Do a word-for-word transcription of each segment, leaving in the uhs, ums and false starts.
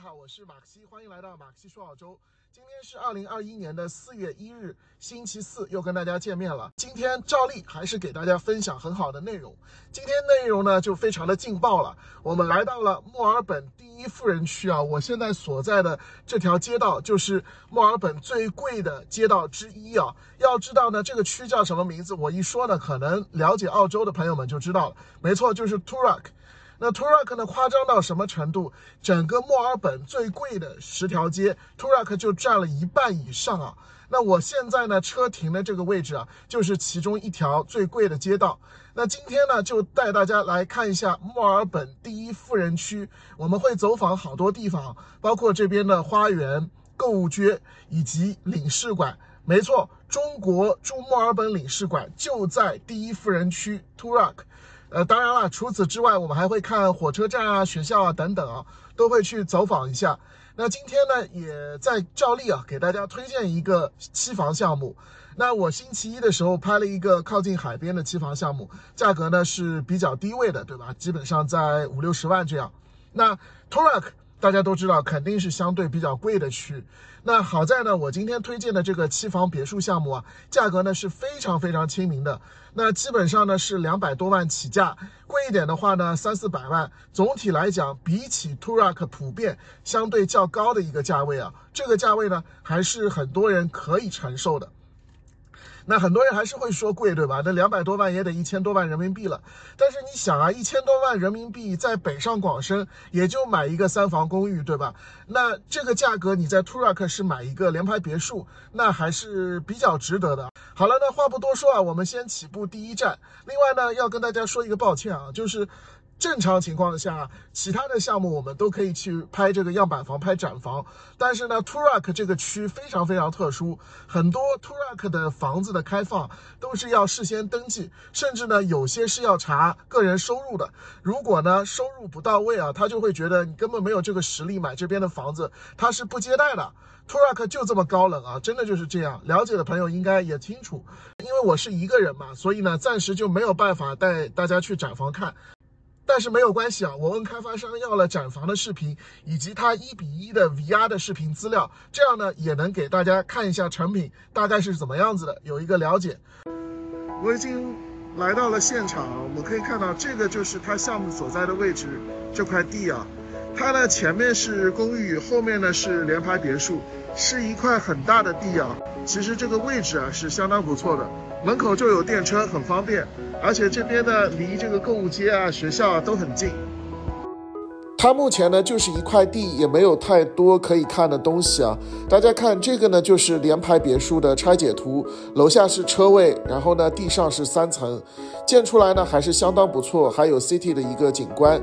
好，我是马克西，欢迎来到马克西说澳洲。今天是二零二一年的四月一日，星期四，又跟大家见面了。今天照例还是给大家分享很好的内容。今天内容呢就非常的劲爆了，我们来到了墨尔本第一富人区啊，我现在所在的这条街道就是墨尔本最贵的街道之一啊。要知道呢，这个区叫什么名字？我一说呢，可能了解澳洲的朋友们就知道了，没错，就是 Toorak。那 Toorak 呢夸张到什么程度？整个墨尔本最贵的十条街 ，Toorak 就占了一半以上啊。那我现在呢车停的这个位置啊，就是其中一条最贵的街道。那今天呢就带大家来看一下墨尔本第一富人区，我们会走访好多地方，包括这边的花园、购物街以及领事馆。没错，中国驻墨尔本领事馆就在第一富人区 Toorak。呃，当然了，除此之外，我们还会看火车站啊、学校啊等等啊，都会去走访一下。那今天呢，也在照例啊，给大家推荐一个期房项目。那我星期一的时候拍了一个靠近海边的期房项目，价格呢是比较低位的，对吧？基本上在五六十万这样。那 Toorak 大家都知道，肯定是相对比较贵的区。那好在呢，我今天推荐的这个期房别墅项目啊，价格呢是非常非常亲民的。那基本上呢是两百多万起价，贵一点的话呢三四百万。总体来讲，比起 Toorak 普遍相对较高的一个价位啊，这个价位呢还是很多人可以承受的。那很多人还是会说贵，对吧？那两百多万也得一千多万人民币了。但是你想啊，一千多万人民币在北上广深也就买一个三房公寓，对吧？那这个价格你在 Toorak 是买一个联排别墅，那还是比较值得的。好了，那话不多说啊，我们先起步第一站。另外呢，要跟大家说一个抱歉啊，就是正常情况下，其他的项目我们都可以去拍这个样板房、拍展房，但是呢 ，Toorak 这个区非常非常特殊，很多 Toorak 的房子的开放都是要事先登记，甚至呢有些是要查个人收入的。如果呢收入不到位啊，他就会觉得你根本没有这个实力买这边的房子，他是不接待的。Toorak 就这么高冷啊，真的就是这样。了解的朋友应该也清楚，因为我是一个人嘛，所以呢暂时就没有办法带大家去展房看。但是没有关系啊，我问开发商要了展房的视频以及它一比一的 V R 的视频资料，这样呢也能给大家看一下成品大概是怎么样子的，有一个了解。我已经来到了现场，我们可以看到这个就是它项目所在的位置，这块地啊，它呢前面是公寓，后面呢是联排别墅，是一块很大的地啊。其实这个位置啊是相当不错的，门口就有电车，很方便。而且这边呢离这个购物街啊、学校啊都很近。它目前呢就是一块地，也没有太多可以看的东西啊。大家看这个呢就是联排别墅的拆解图，楼下是车位，然后呢地上是三层，建出来呢还是相当不错，还有 City 的一个景观。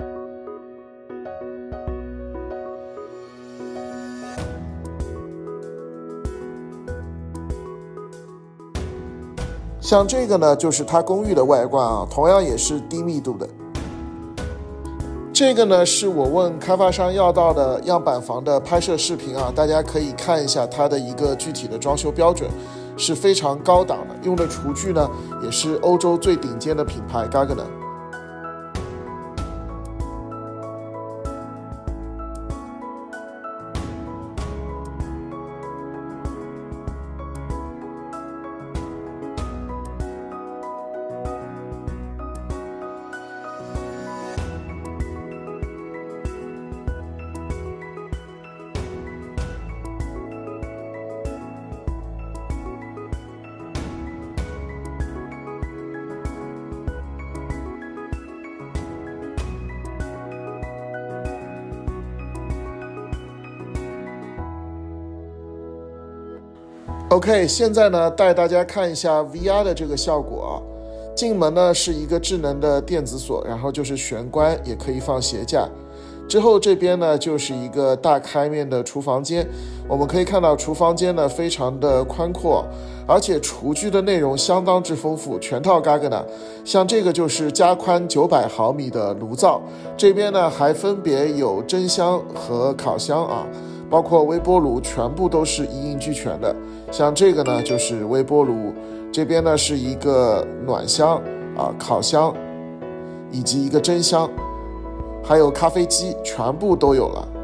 像这个呢就是它公寓的外观啊，同样也是低密度的。这个呢是我问开发商要到的样板房的拍摄视频啊，大家可以看一下它的一个具体的装修标准，是非常高档的，用的厨具呢也是欧洲最顶尖的品牌 Gaggenau。OK， 现在呢带大家看一下 V R 的这个效果啊。进门呢是一个智能的电子锁，然后就是玄关，也可以放鞋架。之后这边呢就是一个大开面的厨房间，我们可以看到厨房间呢非常的宽阔，而且厨具的内容相当之丰富，全套 Gaggenau。像这个就是加宽九百毫米的炉灶，这边呢还分别有蒸箱和烤箱啊，包括微波炉，全部都是一应俱全的。像这个呢就是微波炉，这边呢是一个暖箱啊、烤箱以及一个蒸箱，还有咖啡机，全部都有了。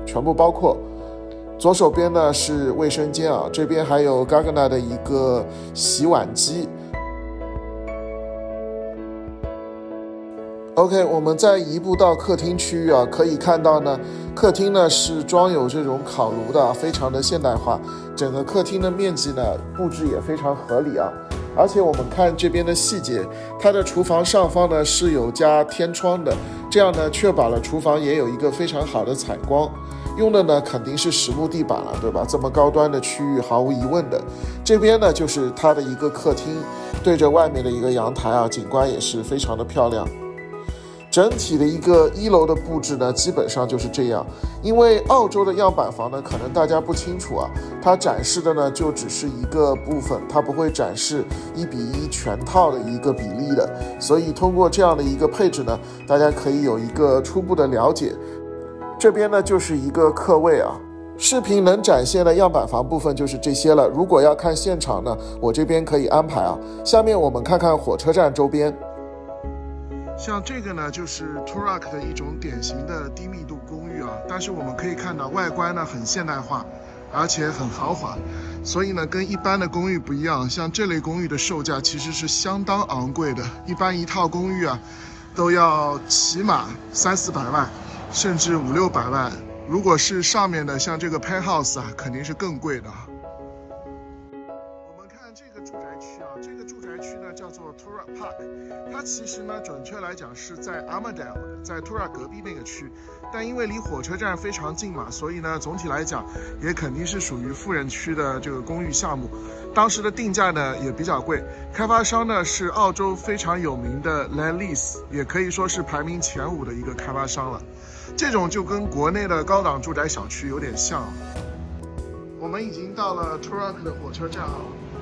全部包括。左手边呢是卫生间啊，这边还有 Gargana 的一个洗碗机。OK， 我们再移步到客厅区域啊，可以看到呢，客厅呢是装有这种烤炉的，非常的现代化。整个客厅的面积呢布置也非常合理啊。而且我们看这边的细节，它的厨房上方呢是有加天窗的，这样呢确保了厨房也有一个非常好的采光。用的呢肯定是实木地板了，对吧？这么高端的区域，毫无疑问的。这边呢就是它的一个客厅，对着外面的一个阳台啊，景观也是非常的漂亮。整体的一个一楼的布置呢，基本上就是这样。因为澳洲的样板房呢，可能大家不清楚啊，它展示的呢就只是一个部分，它不会展示一比一全套的一个比例的。所以通过这样的一个配置呢，大家可以有一个初步的了解。这边呢就是一个客位啊。视频能展现的样板房部分就是这些了。如果要看现场呢，我这边可以安排啊。下面我们看看火车站周边。像这个呢，就是 Toorak 的一种典型的低密度公寓啊，但是我们可以看到外观呢很现代化，而且很豪华，所以呢跟一般的公寓不一样，像这类公寓的售价其实是相当昂贵的，一般一套公寓啊都要起码三四百万，甚至五六百万。如果是上面的像这个 penthouse 啊，肯定是更贵的。我们看这个住宅区啊，这个住宅区呢叫做 Toorak Park， 它其实呢准确来讲是在 Armadale 的，在 Toorak 隔壁那个区，但因为离火车站非常近嘛，所以呢总体来讲也肯定是属于富人区的这个公寓项目。当时的定价呢也比较贵，开发商呢是澳洲非常有名的 Lendlease， 也可以说是排名前五的一个开发商了。这种就跟国内的高档住宅小区有点像。我们已经到了 Toorak 的火车站啊，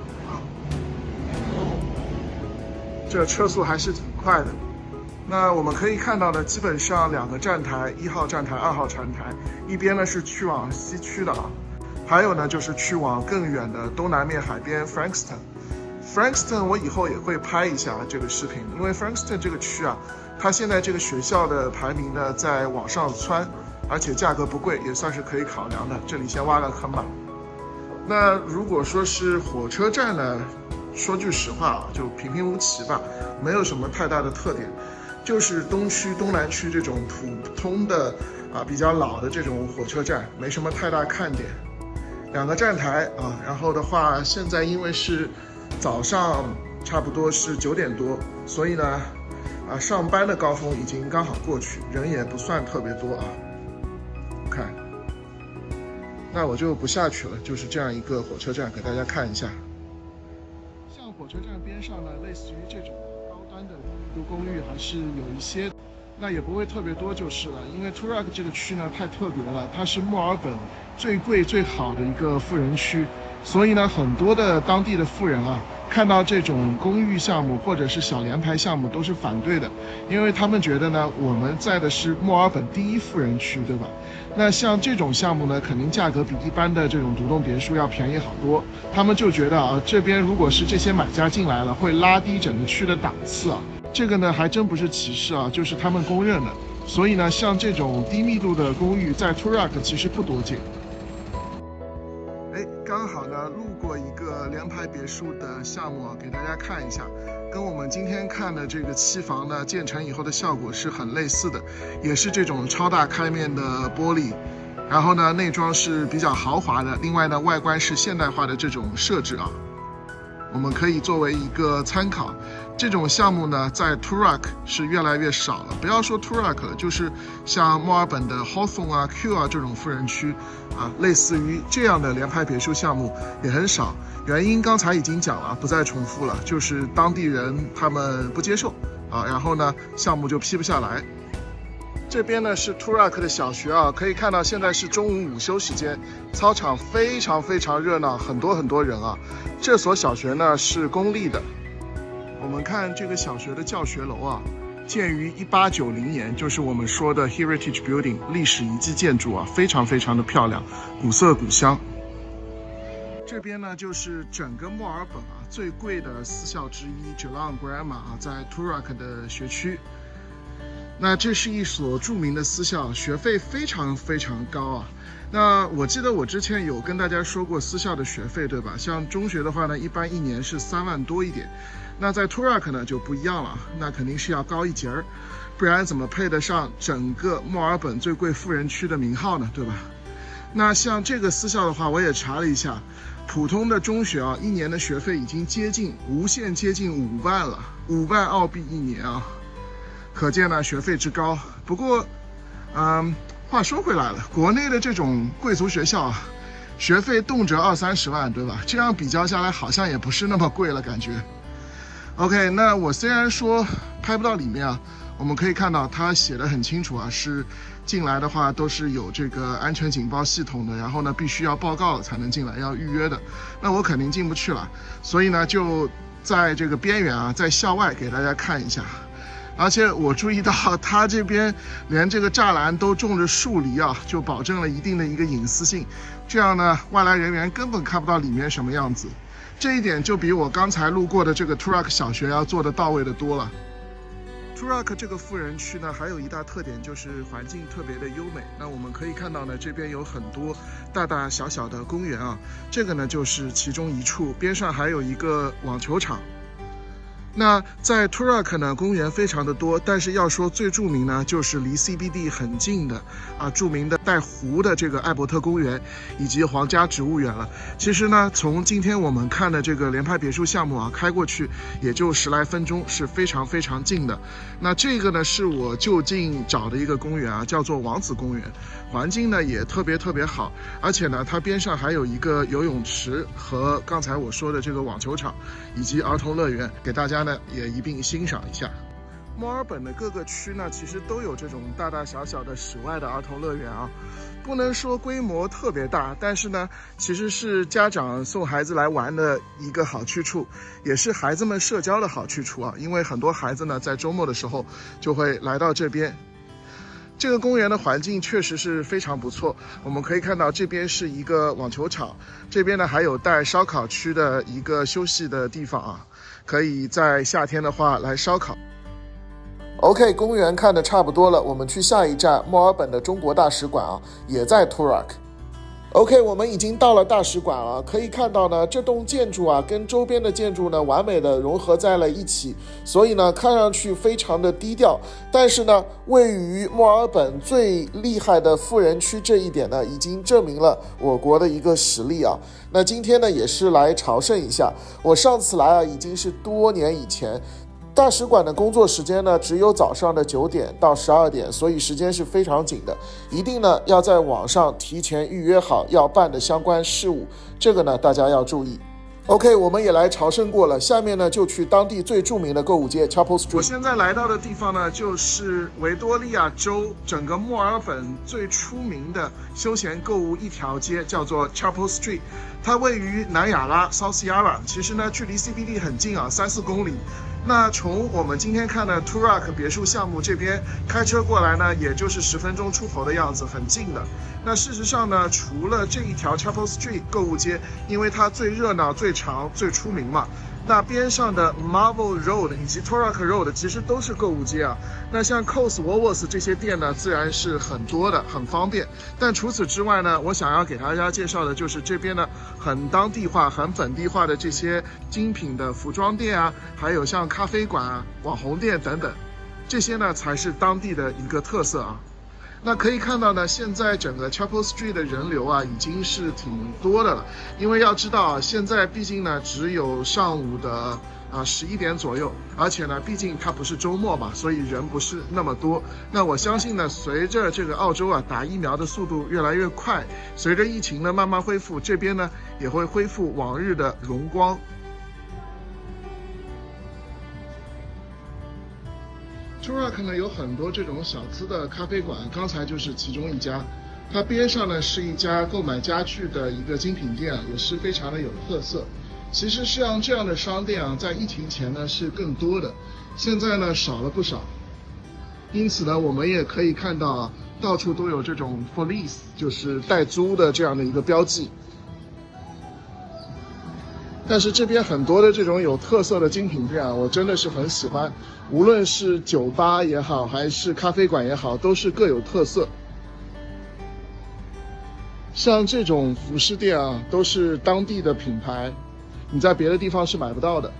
这车速还是挺快的。那我们可以看到呢，基本上两个站台，一号站台、二号站台，一边呢是去往西区的啊，还有呢就是去往更远的东南面海边 Frankston。Frankston 我以后也会拍一下这个视频，因为 Frankston 这个区啊，它现在这个学校的排名呢在往上窜，而且价格不贵，也算是可以考量的。这里先挖个坑吧。那如果说是火车站呢，说句实话啊，就平平无奇吧，没有什么太大的特点，就是东区、东南区这种普通的啊比较老的这种火车站，没什么太大看点。两个站台啊，然后的话，现在因为是早上差不多是九点多，所以呢，啊上班的高峰已经刚好过去，人也不算特别多啊。看，那我就不下去了，就是这样一个火车站，给大家看一下。像火车站边上呢，类似于这种高端的低密度公寓还是有一些，那也不会特别多就是了。因为 Toorak 这个区呢太特别了，它是墨尔本最贵最好的一个富人区，所以呢很多的当地的富人啊，看到这种公寓项目或者是小联排项目都是反对的，因为他们觉得呢我们在的是墨尔本第一富人区，对吧？那像这种项目呢，肯定价格比一般的这种独栋别墅要便宜好多。他们就觉得啊，这边如果是这些买家进来了，会拉低整个区的档次啊。这个呢还真不是歧视啊，就是他们公认的。所以呢，像这种低密度的公寓在 Toorak 其实不多见。哎，刚好呢路过一个联排别墅的项目啊，给大家看一下，跟我们今天看的这个期房呢建成以后的效果是很类似的，也是这种超大开面的玻璃，然后呢内装是比较豪华的，另外呢外观是现代化的这种设置啊，我们可以作为一个参考。这种项目呢在 Toorak 是越来越少了，不要说 Toorak 了，就是像墨尔本的 Hawthorn 啊 Q 啊这种富人区啊，类似于这样的联排别墅项目也很少。原因刚才已经讲了，不再重复了，就是当地人他们不接受啊，然后呢项目就批不下来。这边呢是 Toorak 的小学啊，可以看到现在是中午午休时间，操场非常非常热闹，很多很多人啊。这所小学呢是公立的。我们看这个小学的教学楼啊，建于一八九零年，就是我们说的 Heritage Building 历史遗迹建筑啊，非常非常的漂亮，古色古香。这边呢就是整个墨尔本啊最贵的私校之一 Geelong Grammar 啊，在 Toorak 的学区。 那这是一所著名的私校，学费非常非常高啊。那我记得我之前有跟大家说过私校的学费，对吧？像中学的话呢，一般一年是三万多一点。那在 Toorak 呢就不一样了，那肯定是要高一截儿，不然怎么配得上整个墨尔本最贵富人区的名号呢，对吧？那像这个私校的话，我也查了一下，普通的中学啊，一年的学费已经接近无限接近五万了，五万澳币一年啊，可见呢学费之高。不过，嗯，话说回来了，国内的这种贵族学校啊，学费动辄二三十万，对吧？这样比较下来，好像也不是那么贵了，感觉。OK， 那我虽然说拍不到里面啊，我们可以看到它写的很清楚啊，是进来的话都是有这个安全警报系统的，然后呢必须要报告了才能进来，要预约的。那我肯定进不去了，所以呢就在这个边缘啊，在校外给大家看一下。而且我注意到它这边连这个栅栏都种着树篱啊，就保证了一定的一个隐私性，这样呢外来人员根本看不到里面什么样子。这一点就比我刚才路过的这个 Toorak 小学要做的到位的多了。Toorak 这个富人区呢，还有一大特点就是环境特别的优美。那我们可以看到呢，这边有很多大大小小的公园啊，这个呢就是其中一处，边上还有一个网球场。那在 Toorak 呢，公园非常的多，但是要说最著名呢，就是离 C B D 很近的啊，著名的带湖的这个艾伯特公园以及皇家植物园了。其实呢，从今天我们看的这个联排别墅项目啊，开过去也就十来分钟，是非常非常近的。那这个呢，是我就近找的一个公园啊，叫做王子公园，环境呢也特别特别好，而且呢，它边上还有一个游泳池和刚才我说的这个网球场以及儿童乐园，给大家呢也一并欣赏一下。墨尔本的各个区呢，其实都有这种大大小小的室外的儿童乐园啊，不能说规模特别大，但是呢，其实是家长送孩子来玩的一个好去处，也是孩子们社交的好去处啊。因为很多孩子呢，在周末的时候就会来到这边。这个公园的环境确实是非常不错，我们可以看到这边是一个网球场，这边呢还有带烧烤区的一个休息的地方啊，可以在夏天的话来烧烤。OK， 公园看的差不多了，我们去下一站，墨尔本的中国大使馆啊，也在 Toorak。OK， 我们已经到了大使馆了，可以看到呢，这栋建筑啊，跟周边的建筑呢，完美的融合在了一起，所以呢，看上去非常的低调。但是呢，位于墨尔本最厉害的富人区这一点呢，已经证明了我国的一个实力啊。那今天呢，也是来朝圣一下。我上次来啊，已经是多年以前。大使馆的工作时间呢，只有早上的九点到十二点，所以时间是非常紧的，一定呢要在网上提前预约好要办的相关事务，这个呢大家要注意。OK， 我们也来朝圣过了，下面呢就去当地最著名的购物街 Chapel Street。我现在来到的地方呢，就是维多利亚州整个墨尔本最出名的休闲购物一条街，叫做 Chapel Street。它位于南亚拉 South Yarra， 其实呢距离 C B D 很近啊，三四公里。那从我们今天看的 Toorak 别墅项目这边开车过来呢，也就是十分钟出头的样子，很近的。那事实上呢，除了这一条 Chapel Street 购物街，因为它最热闹、最长、最出名嘛，那边上的 Marvel Road 以及 Toorak Road 其实都是购物街啊。那像 Coles、Woolworths 这些店呢，自然是很多的，很方便。但除此之外呢，我想要给大家介绍的就是这边呢，很当地化、很本地化的这些精品的服装店啊，还有像咖啡馆啊、网红店等等，这些呢才是当地的一个特色啊。那可以看到呢，现在整个 Chapel Street 的人流啊，已经是挺多的了。因为要知道啊，现在毕竟呢只有上午的啊十一点左右，而且呢，毕竟它不是周末嘛，所以人不是那么多。那我相信呢，随着这个澳洲啊打疫苗的速度越来越快，随着疫情呢慢慢恢复，这边呢也会恢复往日的荣光。Toorak 呢有很多这种小资的咖啡馆，刚才就是其中一家。它边上呢是一家购买家具的一个精品店啊，也是非常的有特色。其实像这样的商店啊，在疫情前呢是更多的，现在呢少了不少。因此呢，我们也可以看到啊，到处都有这种 for lease， 就是代租的这样的一个标记。 但是这边很多的这种有特色的精品店啊，我真的是很喜欢，无论是酒吧也好，还是咖啡馆也好，都是各有特色。像这种服饰店啊，都是当地的品牌，你在别的地方是买不到的。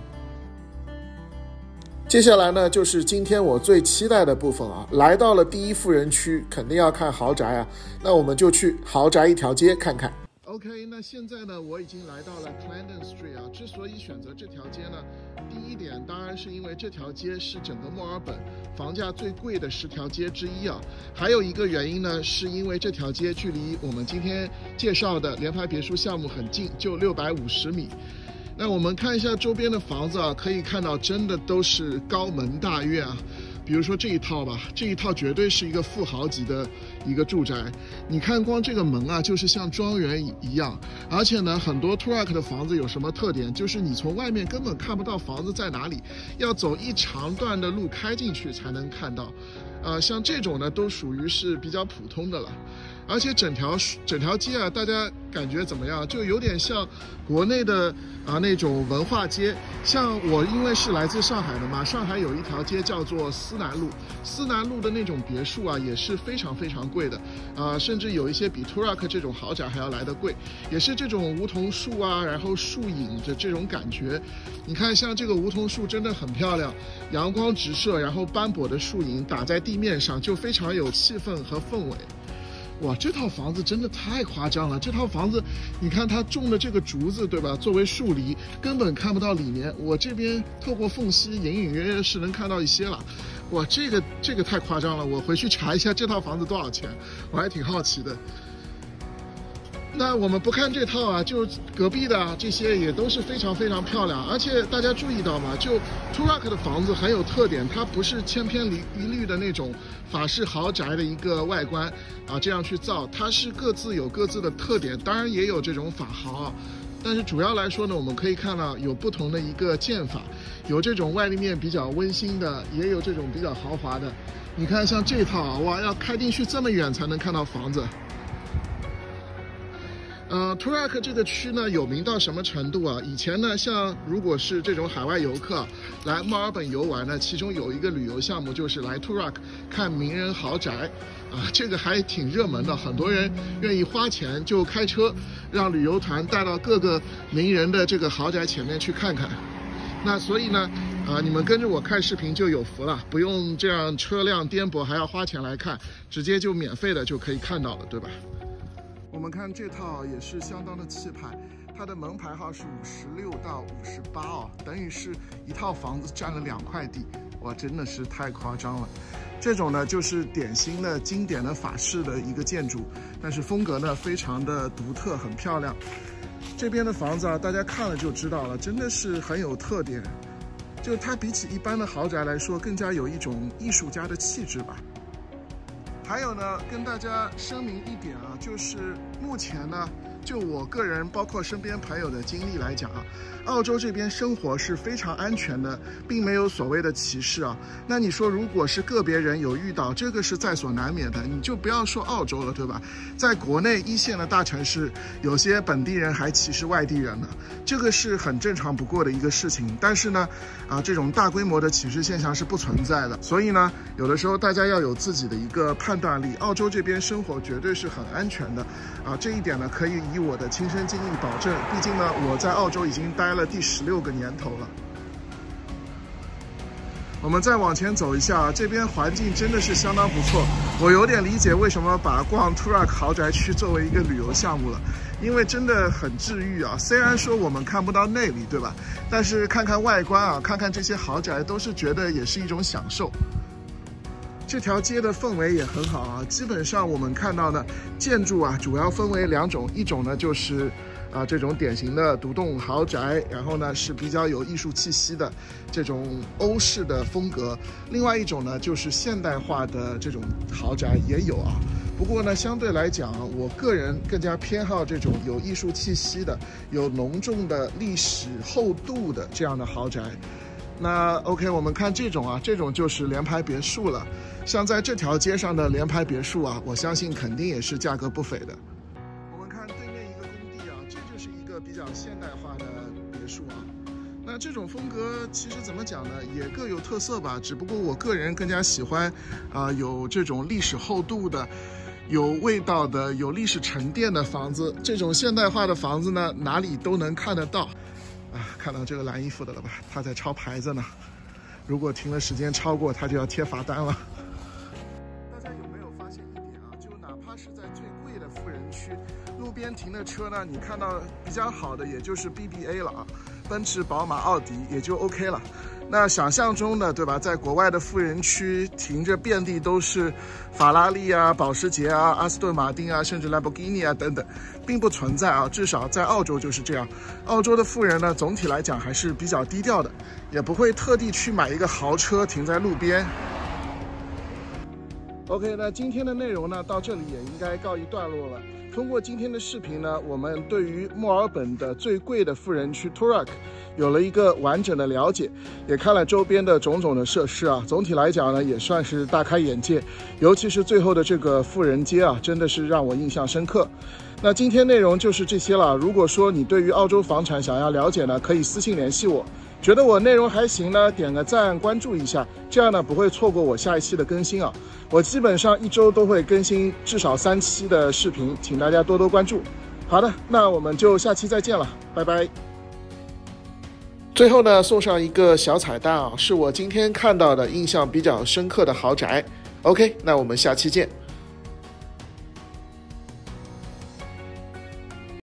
接下来呢，就是今天我最期待的部分啊，来到了第一富人区，肯定要看豪宅啊，那我们就去豪宅一条街看看。OK， 那现在呢，我已经来到了 Clarendon Street 啊。之所以选择这条街呢，第一点当然是因为这条街是整个墨尔本房价最贵的十条街之一啊。还有一个原因呢，是因为这条街距离我们今天介绍的联排别墅项目很近，就六百五十米。那我们看一下周边的房子啊，可以看到真的都是高门大院啊。比如说这一套吧，这一套绝对是一个富豪级的一个住宅。你看光这个门啊，就是像庄园一样。而且呢，很多 Toorak 的房子有什么特点？就是你从外面根本看不到房子在哪里，要走一长段的路开进去才能看到。呃，像这种呢，都属于是比较普通的了。而且整条整条街啊，大家感觉怎么样？就有点像国内的啊那种文化街。像我因为是来自上海的嘛，上海有一条街叫做思南路，思南路的那种别墅啊，也是非常非常贵的，啊，甚至有一些比 Toorak 这种豪宅还要来得贵，也是这种梧桐树啊，然后树影的这种感觉。你看，像这个梧桐树真的很漂亮，阳光直射，然后斑驳的树影打在地面上，就非常有气氛和氛围。哇，这套房子真的太夸张了！这套房子，你看它种的这个竹子，对吧？作为树篱，根本看不到里面。我这边透过缝隙，隐隐约约是能看到一些了。哇，这个这个太夸张了！我回去查一下这套房子多少钱，我还挺好奇的。那我们不看这套啊，就隔壁的啊，这些也都是非常非常漂亮。而且大家注意到吗？就 Toorak 的房子很有特点，它不是千篇一律的那种法式豪宅的一个外观啊，这样去造，它是各自有各自的特点。当然也有这种法豪啊，但是主要来说呢，我们可以看到有不同的一个建法，有这种外立面比较温馨的，也有这种比较豪华的。你看像这套啊，哇，要开进去这么远才能看到房子。呃 ，Toorak 这个区呢有名到什么程度啊？以前呢，像如果是这种海外游客来墨尔本游玩呢，其中有一个旅游项目就是来 Toorak 看名人豪宅，啊，这个还挺热门的，很多人愿意花钱就开车让旅游团带到各个名人的这个豪宅前面去看看。那所以呢，啊，你们跟着我看视频就有福了，不用这样车辆颠簸还要花钱来看，直接就免费的就可以看到了，对吧？我们看这套也是相当的气派，它的门牌号是五十六到五十八哦，等于是一套房子占了两块地，哇，真的是太夸张了。这种呢就是典型的经典的法式的一个建筑，但是风格呢非常的独特，很漂亮。这边的房子啊，大家看了就知道了，真的是很有特点，就它比起一般的豪宅来说，更加有一种艺术家的气质吧。还有呢，跟大家声明一点啊，就是目前呢，就我个人包括身边朋友的经历来讲啊，澳洲这边生活是非常安全的，并没有所谓的歧视啊。那你说，如果是个别人有遇到，这个是在所难免的，你就不要说澳洲了，对吧？在国内一线的大城市，有些本地人还歧视外地人呢，这个是很正常不过的一个事情。但是呢，啊，这种大规模的歧视现象是不存在的。所以呢，有的时候大家要有自己的一个判断力。澳洲这边生活绝对是很安全的，啊，这一点呢可以以我的亲身经历保证。毕竟呢，我在澳洲已经待了第十六个年头了。我们再往前走一下，这边环境真的是相当不错。我有点理解为什么把逛 Toorak 豪宅区作为一个旅游项目了，因为真的很治愈啊。虽然说我们看不到内里，对吧？但是看看外观啊，看看这些豪宅，都是觉得也是一种享受。这条街的氛围也很好啊，基本上我们看到的建筑啊，主要分为两种，一种呢就是啊这种典型的独栋豪宅，然后呢是比较有艺术气息的这种欧式的风格，另外一种呢就是现代化的这种豪宅也有啊。不过呢，相对来讲，我个人更加偏好这种有艺术气息的、有浓重的历史厚度的这样的豪宅。那 OK， 我们看这种啊，这种就是联排别墅了。像在这条街上的联排别墅啊，我相信肯定也是价格不菲的。我们看对面一个工地啊，这就是一个个比较现代化的别墅啊。那这种风格其实怎么讲呢，也各有特色吧。只不过我个人更加喜欢，啊、呃，有这种历史厚度的、有味道的、有历史沉淀的房子。这种现代化的房子呢，哪里都能看得到。啊，看到这个蓝衣服的了吧？他在抄牌子呢。如果停了时间超过，他就要贴罚单了。大家有没有发现一点啊？就哪怕是在最贵的富人区，路边停的车呢，你看到比较好的也就是 B B A 了啊。奔驰、宝马、奥迪也就 OK 了。那想象中的，对吧？在国外的富人区停着遍地都是法拉利啊、保时捷啊、阿斯顿马丁啊，甚至兰博基尼啊等等，并不存在啊。至少在澳洲就是这样。澳洲的富人呢，总体来讲还是比较低调的，也不会特地去买一个豪车停在路边。OK， 那今天的内容呢，到这里也应该告一段落了。通过今天的视频呢，我们对于墨尔本的最贵的富人区 Toorak 有了一个完整的了解，也看了周边的种种的设施啊。总体来讲呢，也算是大开眼界，尤其是最后的这个富人街啊，真的是让我印象深刻。那今天内容就是这些了。如果说你对于澳洲房产想要了解呢，可以私信联系我。觉得我内容还行呢，点个赞，关注一下，这样呢不会错过我下一期的更新啊。我基本上一周都会更新至少三期的视频，请大家多多关注。好的，那我们就下期再见了，拜拜。最后呢，送上一个小彩蛋啊，是我今天看到的印象比较深刻的豪宅。OK， 那我们下期见。